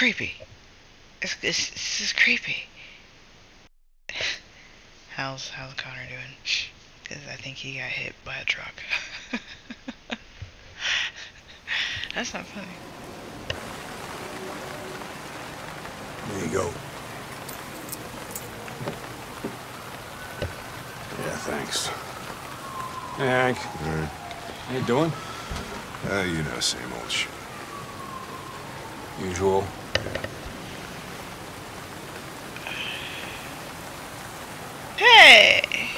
creepy. This is creepy. How's Connor doing? Because I think he got hit by a truck. That's not funny. There you go. Yeah, thanks. Hey, Hank. All right. How you doing? You know, same old shit. Usual. Hey!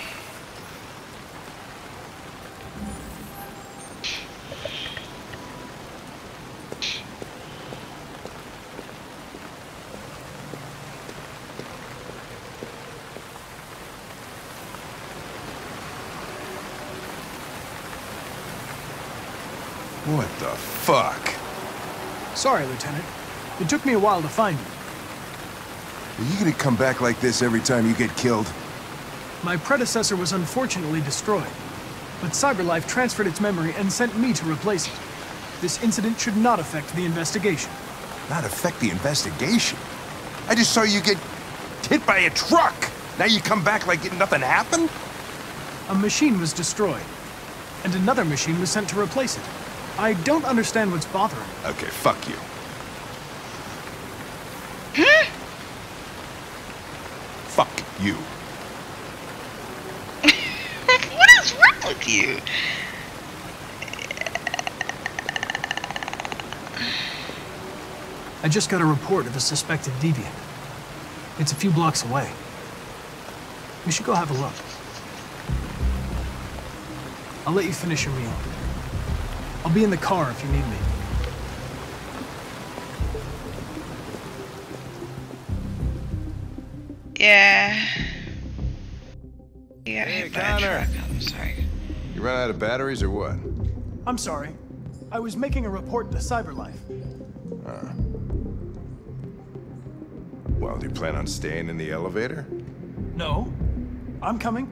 What the fuck? Sorry, Lieutenant. It took me a while to find you. Are you gonna come back like this every time you get killed? My predecessor was unfortunately destroyed, but CyberLife transferred its memory and sent me to replace it. This incident should not affect the investigation. Not affect the investigation? I just saw you get hit by a truck! Now you come back like nothing happened? A machine was destroyed, and another machine was sent to replace it. I don't understand what's bothering me. Okay, fuck you. Fuck you. What is wrong with you? I just got a report of a suspected deviant. It's a few blocks away. We should go have a look. I'll let you finish your meal. I'll be in the car if you need me. Yeah. You got Hey, hit by a Connor. truck. I'm sorry. You run out of batteries or what? I'm sorry. I was making a report to CyberLife. Well, do you plan on staying in the elevator? No, I'm coming.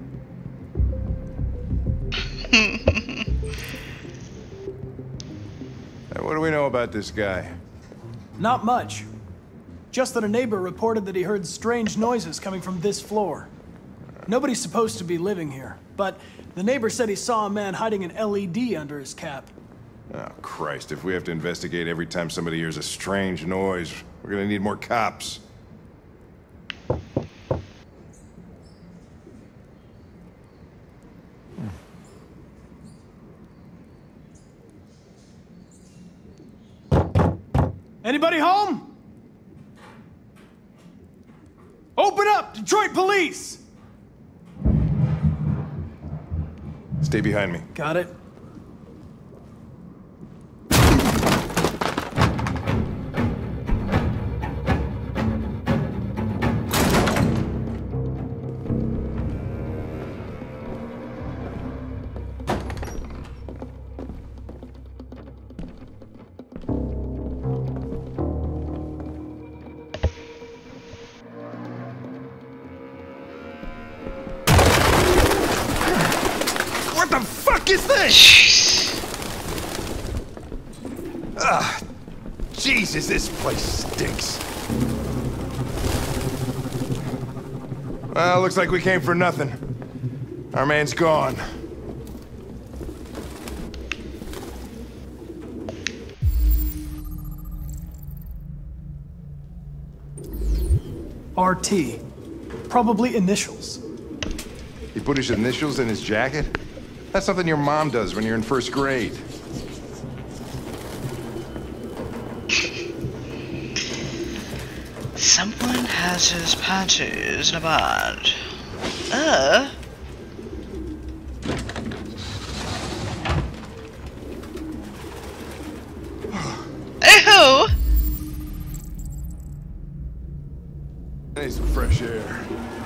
What do we know about this guy? Not much. Just that a neighbor reported that he heard strange noises coming from this floor. Nobody's supposed to be living here, but the neighbor said he saw a man hiding an LED under his cap. Oh, Christ, if we have to investigate every time somebody hears a strange noise, we're gonna need more cops. Anybody home? Open up, Detroit Police! Stay behind me. Got it. What the fuck is this? Jeez. Jesus, this place stinks. Well, looks like we came for nothing. Our man's gone. RT. Probably initials. He put his initials in his jacket? That's something your mom does when you're in first grade. Someone has his panties in a band. Ew! I need some fresh air.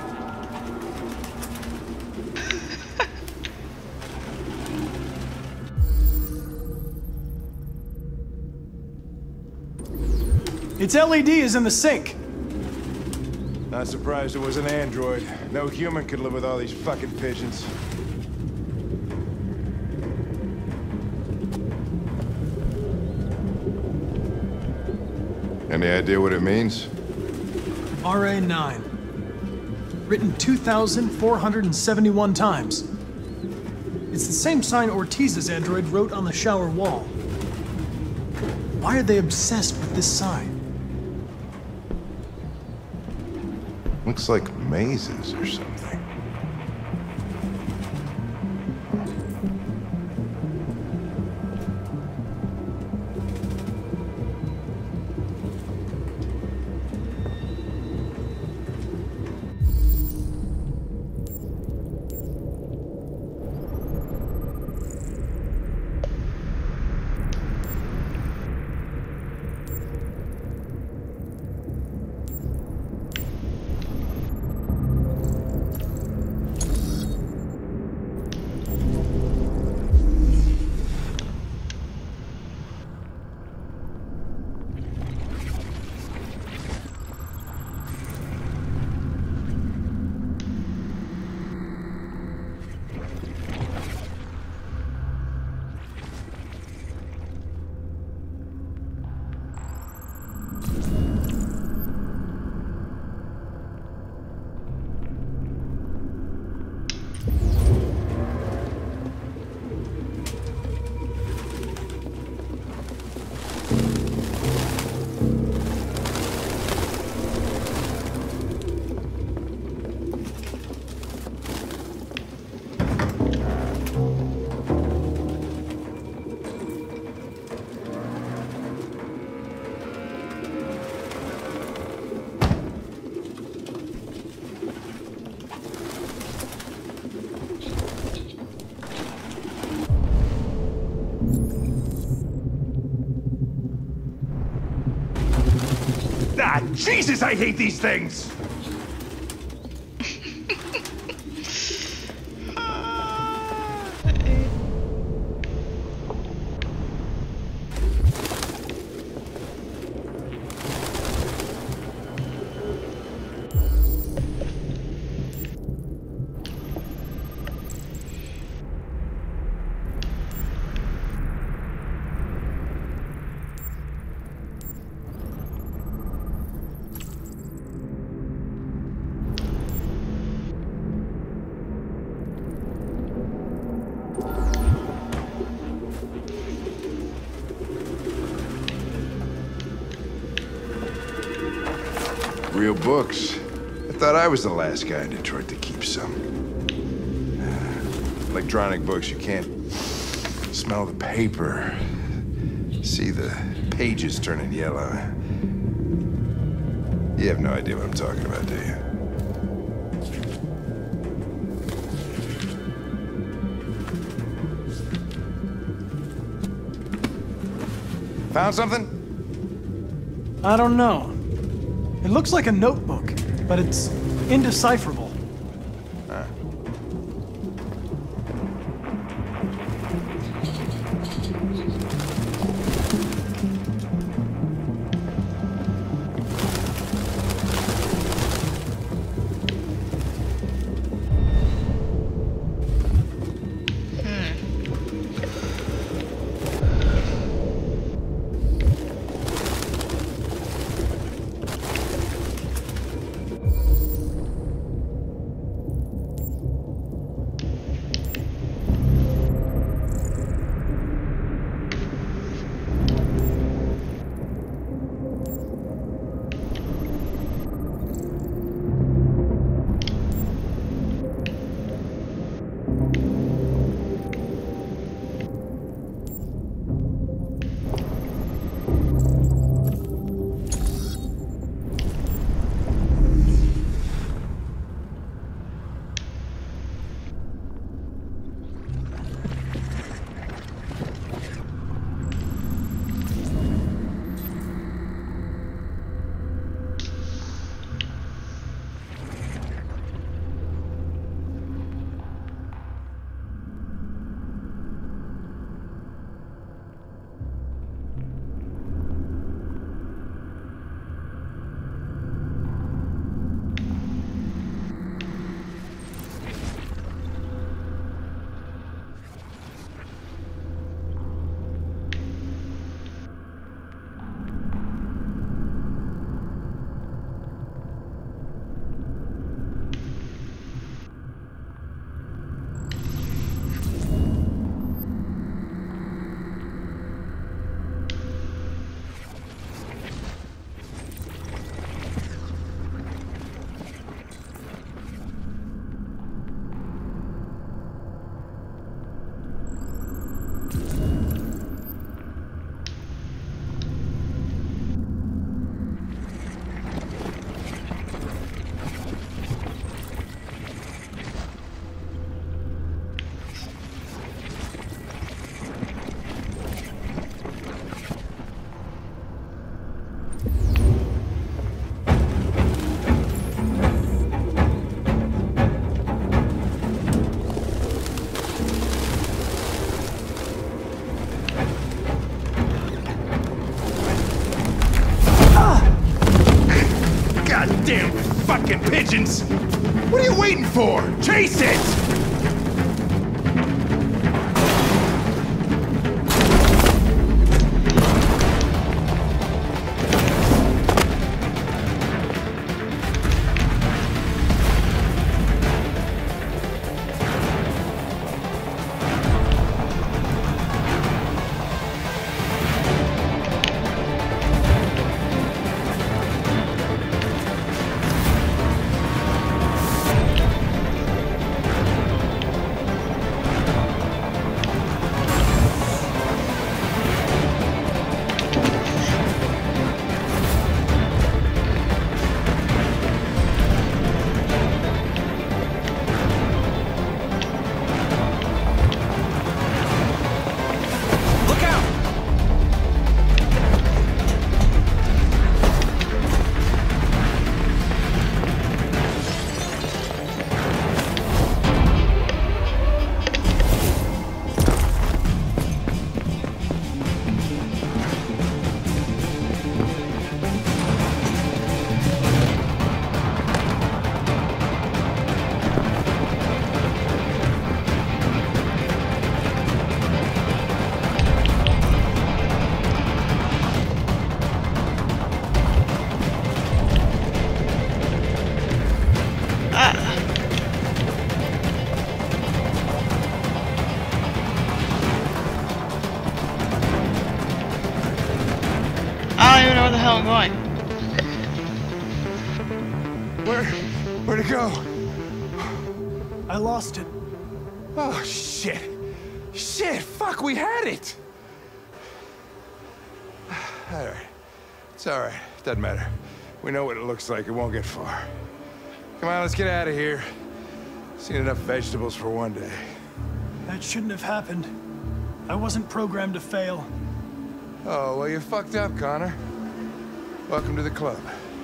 Its LED is in the sink. Not surprised it was an android. No human could live with all these fucking pigeons. Any idea what it means? RA9. Written 2,471 times. It's the same sign Ortiz's android wrote on the shower wall. Why are they obsessed with this sign? Looks like mazes or something. Ah, Jesus, I hate these things! Real books. I thought I was the last guy in Detroit to keep some. Electronic books, you can't smell the paper. See the pages turning yellow. You have no idea what I'm talking about, do you? Found something? I don't know. It looks like a notebook, but it's indecipherable. pigeons! What are you waiting for? Chase it! I don't even know where the hell I'm going. Where'd it go? I lost it. Oh, shit. Shit, fuck, we had it! Alright. It's alright. Doesn't matter. We know what it looks like. It won't get far. Come on, let's get out of here. Seen enough vegetables for one day. That shouldn't have happened. I wasn't programmed to fail. Oh, well, you fucked up, Connor. Welcome to the club.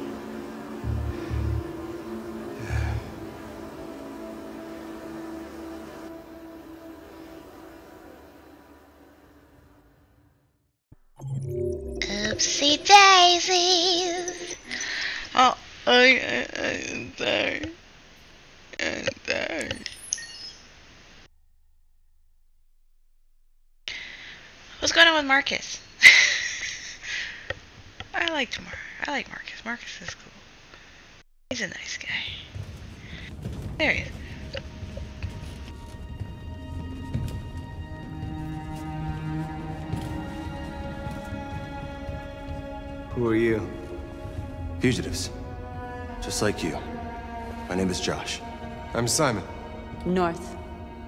Oopsie daisies. Oh, I'm sorry. I'm sorry. What's going on with Marcus? I like Marcus. Marcus is cool. He's a nice guy. There he is. Who are you? Fugitives. Just like you. My name is Josh. I'm Simon. North.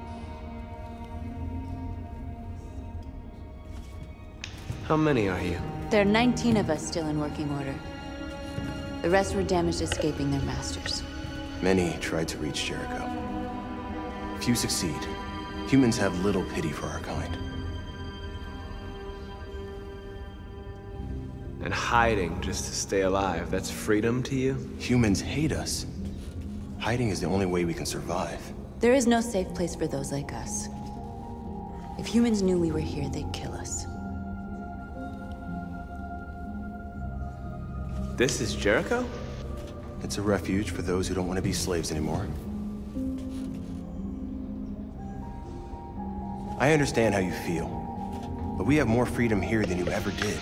How many are you? There are 19 of us still in working order. The rest were damaged escaping their masters. Many tried to reach Jericho. Few succeed. Humans have little pity for our kind. And hiding just to stay alive, that's freedom to you? Humans hate us. Hiding is the only way we can survive. There is no safe place for those like us. If humans knew we were here, they'd kill us. This is Jericho? It's a refuge for those who don't want to be slaves anymore. I understand how you feel, but we have more freedom here than you ever did.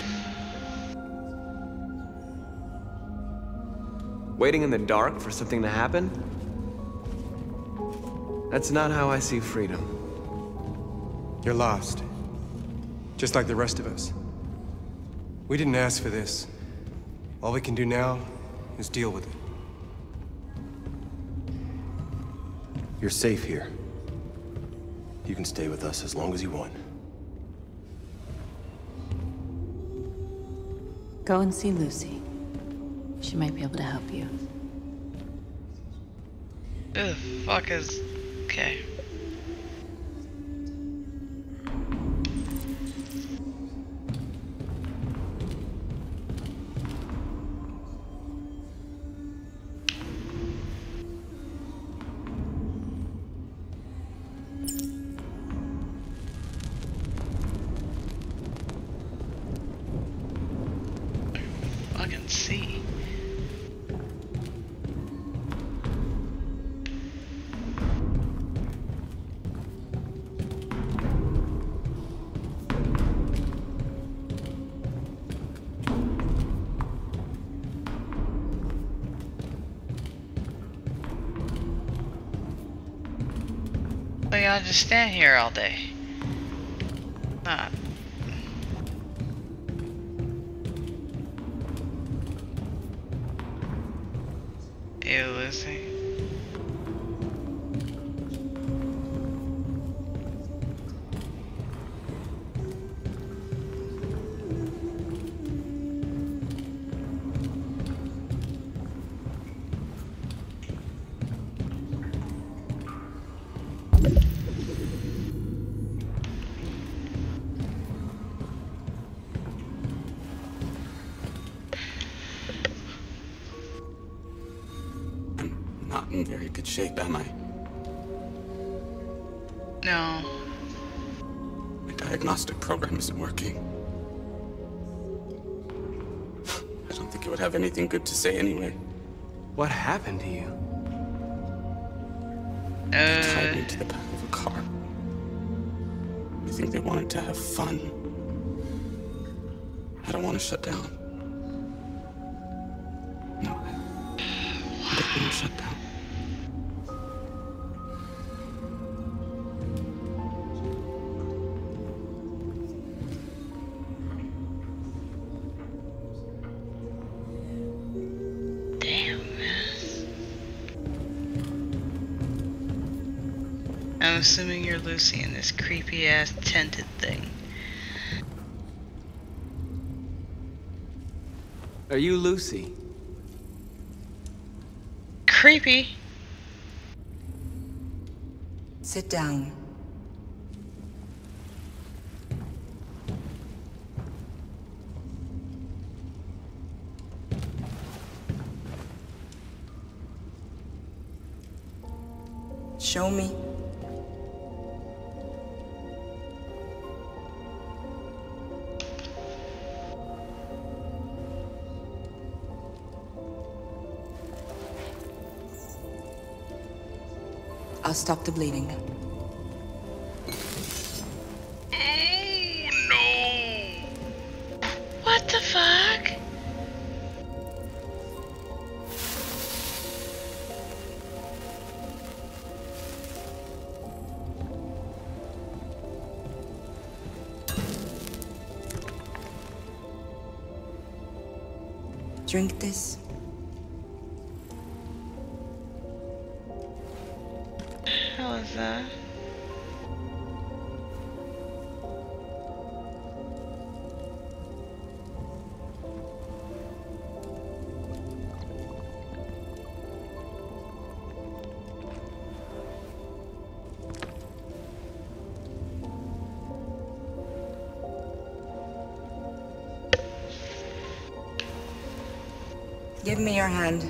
Waiting in the dark for something to happen? That's not how I see freedom. You're lost. Just like the rest of us. We didn't ask for this. All we can do now is deal with it. You're safe here. You can stay with us as long as you want. Go and see Lucy. She might be able to help you. Who the fuck is... Okay. Fucking see. Well, y'all just stand here all day. Not. Ew, Lucy. Not in very good shape, am I? No. My diagnostic program isn't working. I don't think it would have anything good to say anyway. What happened to you? Tied me to the back of a car. I think they wanted to have fun. I don't want to shut down. No, I don't want to shut down. I'm assuming you're Lucy in this creepy ass tented thing. Are you Lucy? Creepy. Sit down. Show me. I'll stop the bleeding. Oh no. What the fuck? Drink this. How is that? Give me your hand.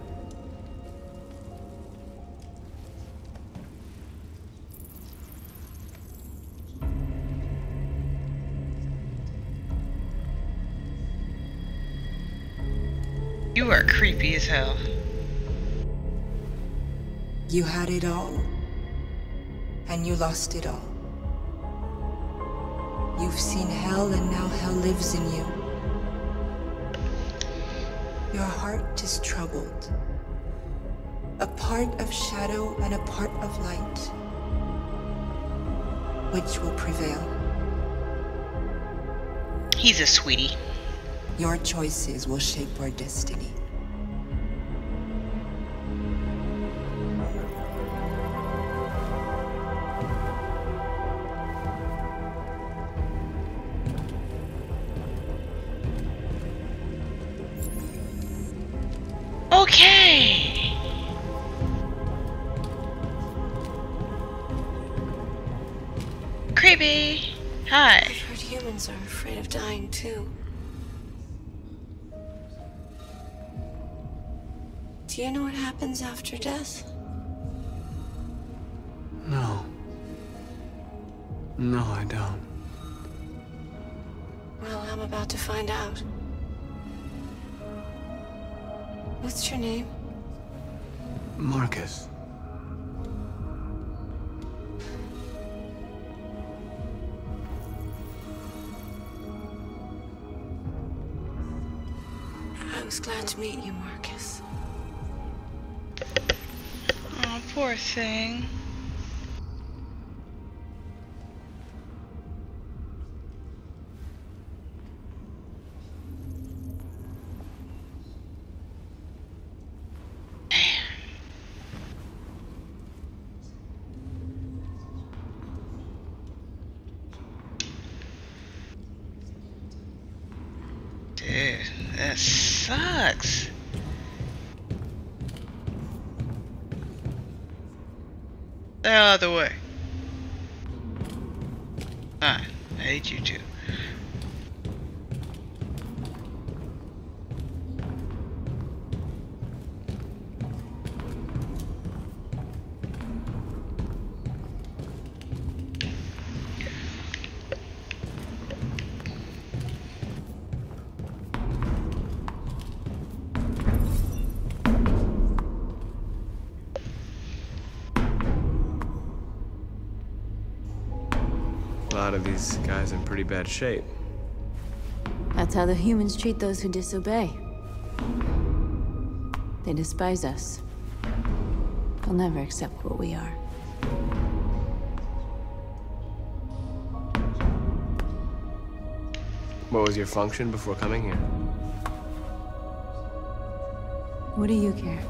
You are creepy as hell. You had it all, and you lost it all. You've seen hell, and now hell lives in you. Your heart is troubled. A part of shadow and a part of light. Which will prevail? He's a sweetie. Your choices will shape our destiny. Okay. Creepy. Hi. I've heard humans are afraid of dying too. Do you know what happens after death? No. No, I don't. Well, I'm about to find out. What's your name? Marcus. I was glad to meet you, Marcus. Oh, poor thing. That sucks. The hell out of the way. Ah, I hate you too. A lot of these guys in pretty bad shape. That's how the humans treat those who disobey. They despise us. They'll never accept what we are. What was your function before coming here? What do you care?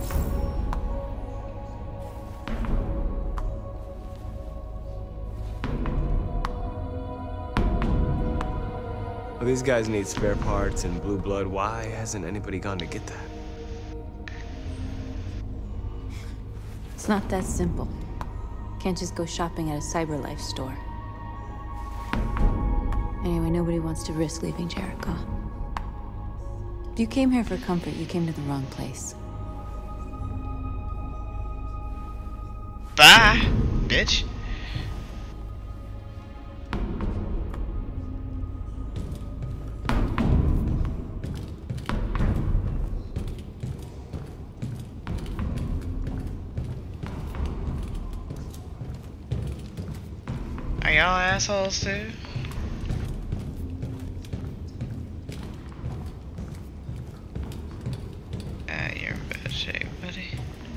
Well, these guys need spare parts and blue blood. Why hasn't anybody gone to get that? It's not that simple. Can't just go shopping at a CyberLife store. Anyway, nobody wants to risk leaving Jericho. If you came here for comfort, you came to the wrong place. Bye, bitch. Are y'all assholes too? Ah, you're in bad shape, buddy.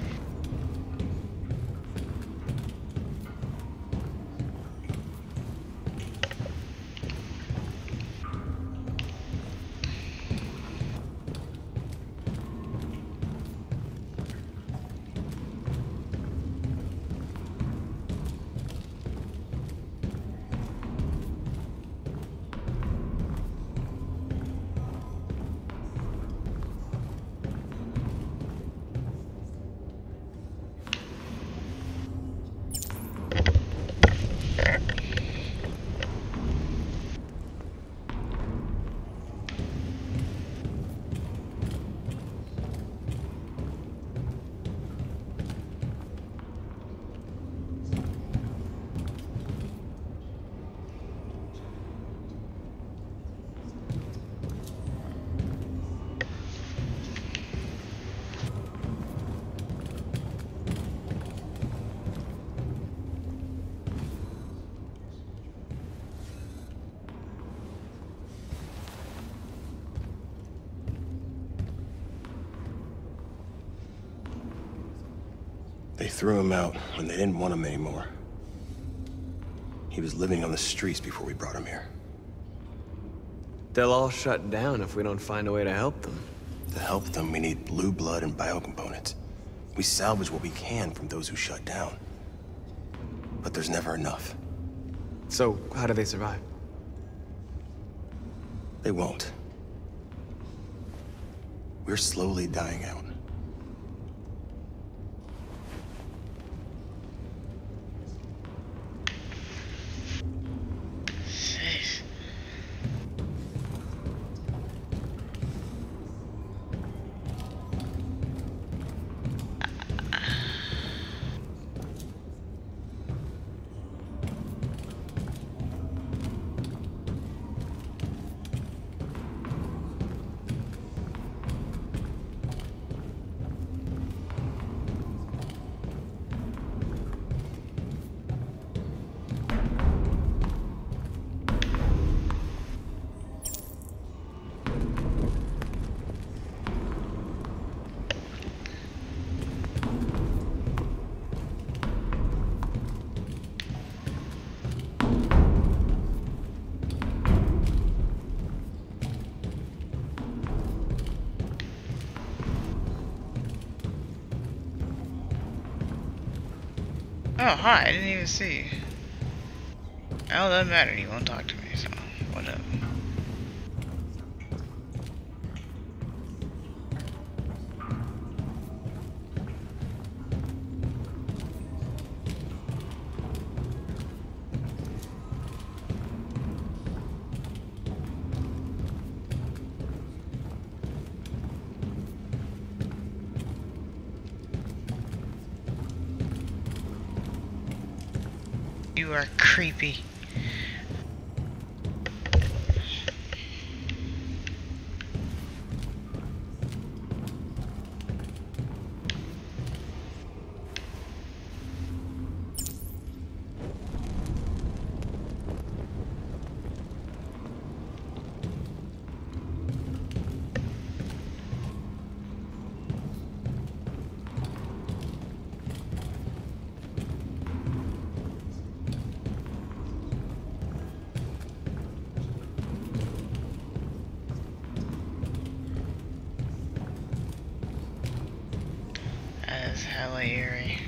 They threw him out when they didn't want him anymore. He was living on the streets before we brought him here. They'll all shut down if we don't find a way to help them. To help them, we need blue blood and biocomponents. We salvage what we can from those who shut down. But there's never enough. So, how do they survive? They won't. We're slowly dying out. Oh, hi, I didn't even see you. Oh, doesn't matter, you won't talk to me, so whatever. You are creepy. That is hella eerie.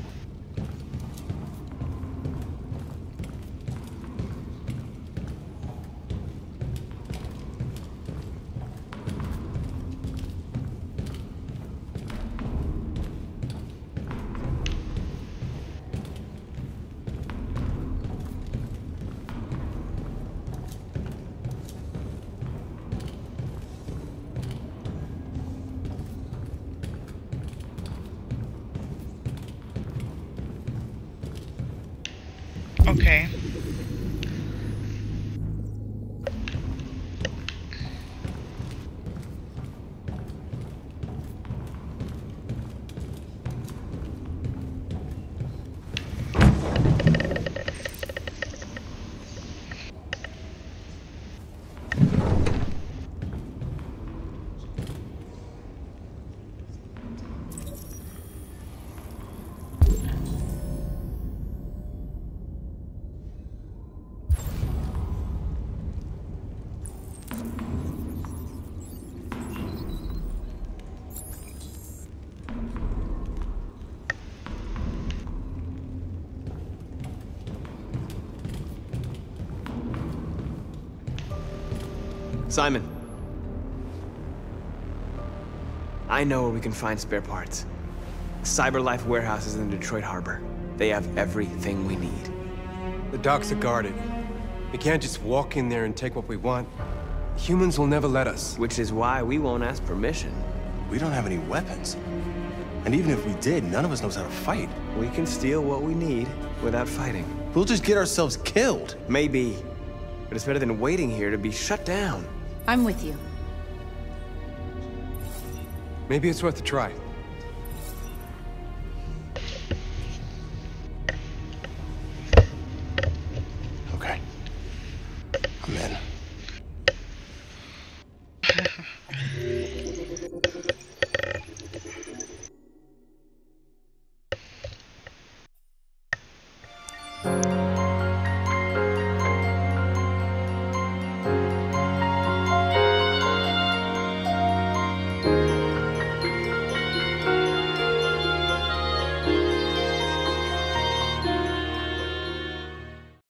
Okay. Simon. I know where we can find spare parts. CyberLife warehouse is in the Detroit Harbor. They have everything we need. The docks are guarded. We can't just walk in there and take what we want. Humans will never let us. Which is why we won't ask permission. We don't have any weapons. And even if we did, none of us knows how to fight. We can steal what we need without fighting. We'll just get ourselves killed. Maybe. But it's better than waiting here to be shut down. I'm with you. Maybe it's worth a try.